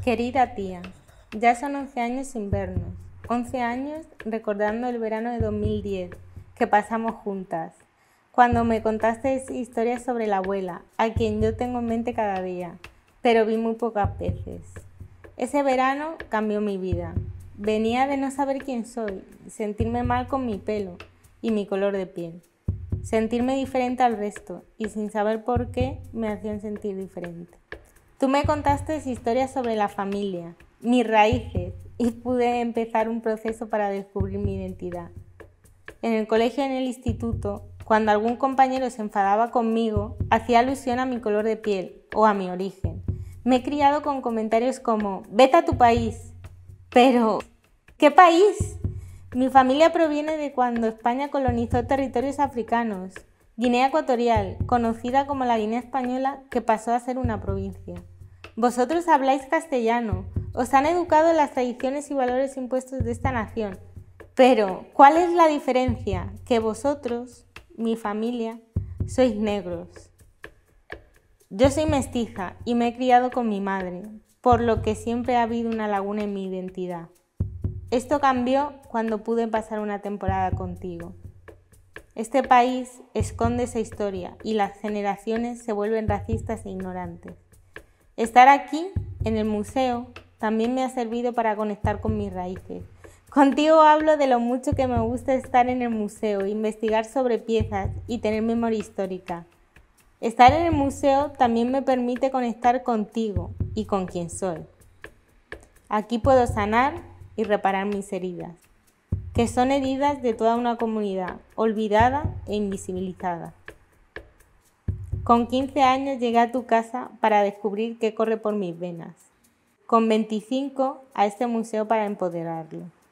Querida tía, ya son 11 años sin vernos, 11 años recordando el verano de 2010 que pasamos juntas, cuando me contaste historias sobre la abuela, a quien yo tengo en mente cada día, pero vi muy pocas veces. Ese verano cambió mi vida. Venía de no saber quién soy, sentirme mal con mi pelo y mi color de piel, sentirme diferente al resto y sin saber por qué me hacían sentir diferente. Tú me contaste historias sobre la familia, mis raíces, y pude empezar un proceso para descubrir mi identidad. En el colegio y en el instituto, cuando algún compañero se enfadaba conmigo, hacía alusión a mi color de piel o a mi origen. Me he criado con comentarios como «vete a tu país». Pero, ¿qué país? Mi familia proviene de cuando España colonizó territorios africanos. Guinea Ecuatorial, conocida como la Guinea Española, que pasó a ser una provincia. Vosotros habláis castellano, os han educado en las tradiciones y valores impuestos de esta nación. Pero, ¿cuál es la diferencia? Que vosotros, mi familia, sois negros. Yo soy mestiza y me he criado con mi madre, por lo que siempre ha habido una laguna en mi identidad. Esto cambió cuando pude pasar una temporada contigo. Este país esconde esa historia y las generaciones se vuelven racistas e ignorantes. Estar aquí, en el museo, también me ha servido para conectar con mis raíces. Contigo hablo de lo mucho que me gusta estar en el museo, investigar sobre piezas y tener memoria histórica. Estar en el museo también me permite conectar contigo y con quien soy. Aquí puedo sanar y reparar mis heridas, que son heridas de toda una comunidad, olvidada e invisibilizada. Con 15 años llegué a tu casa para descubrir qué corre por mis venas. Con 25 a este museo para empoderarlo.